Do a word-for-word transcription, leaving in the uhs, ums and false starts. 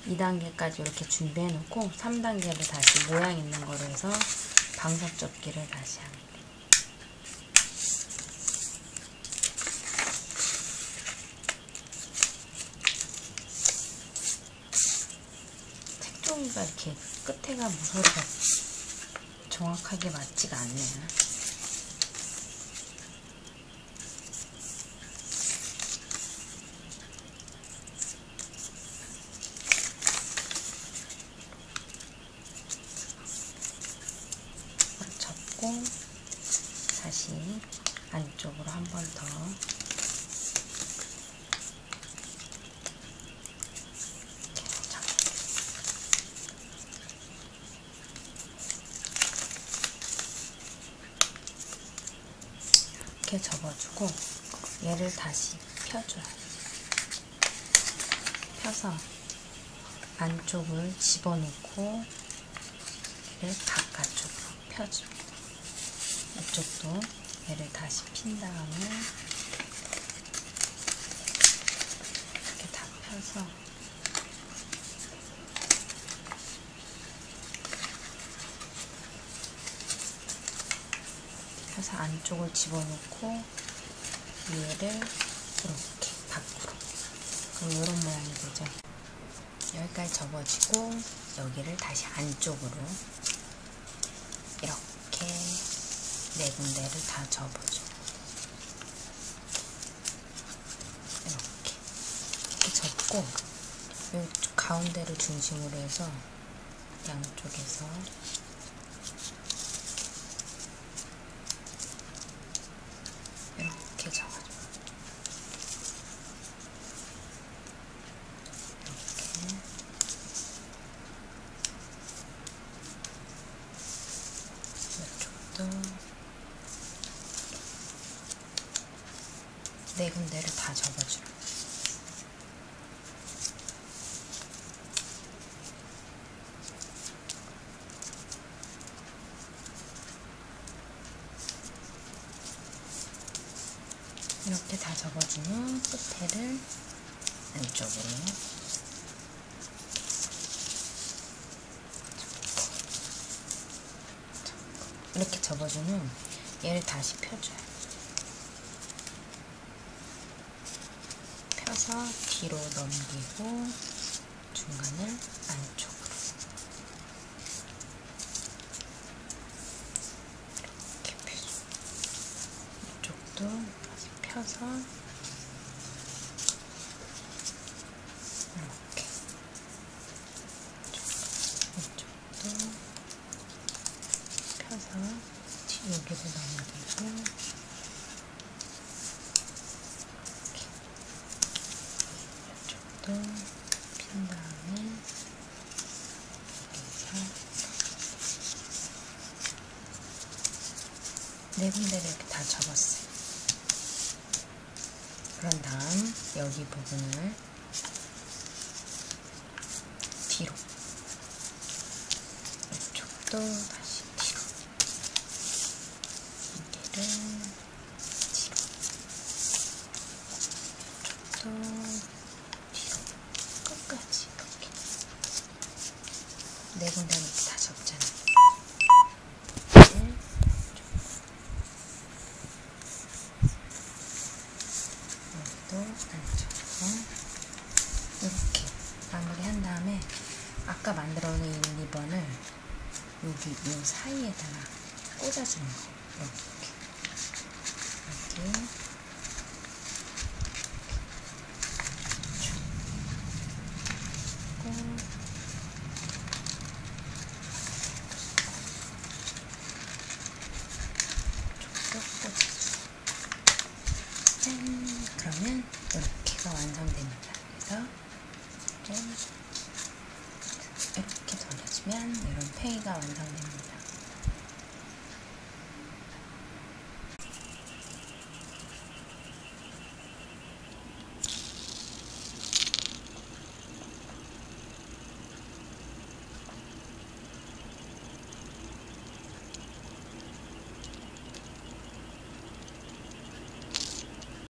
이 단계까지 이렇게 준비해 놓고 삼 단계로 다시 모양 있는 거로 해서 방석 접기를 다시 합니다. 책종이가 이렇게 끝에가 모서리가 정확하게 맞지가 않네요. 접고 다시 안쪽으로 한 번 더 이렇게 접어주고 얘를 다시 펴줘요. 펴서 안쪽을 집어넣고 얘를 바깥쪽으로 펴줍니다. 이쪽도 얘를 다시 핀 다음에 이렇게 다 펴서 펴서 안쪽을 집어넣고 얘를 이렇게 밖으로, 그럼 이런 모양이 되죠. 여기까지 접어지고 여기를 다시 안쪽으로 이렇게 네 군데를 다 접어줘. 이렇게 이렇게 접고 이 가운데를 중심으로 해서 양쪽에서 이렇게 접어줘. 이렇게 이쪽도 네 군데를 다 접어줘. 이렇게 다 접어주면 끝에를 안쪽으로 이렇게 접어주면 얘를 다시 펴줘요. 펴서 뒤로 넘기고 중간을 안쪽으로 이렇게 펴줘. 이쪽도 다시 펴서 이렇게 이쪽도 펴서 여기를 넘기고 또 핀 다음에 여기서 네 군데를 이렇게 다 접었어요. 그런 다음 여기 부분을 뒤로, 이쪽도 다시 뒤로, 여기를 뒤로, 이쪽도 끝까지 이렇게 네 군데 이렇게 다 접잖아요. 여기도 안쪽으로 이렇게 마무리한 다음에 아까 만들어 놓은 리본을 여기 이 사이에다가 꽂아주는 거. 이렇게 여기 짠! 그러면 이렇게가 완성됩니다. 그래서 짠! 이렇게 돌려주면 이런 페이가 완성됩니다.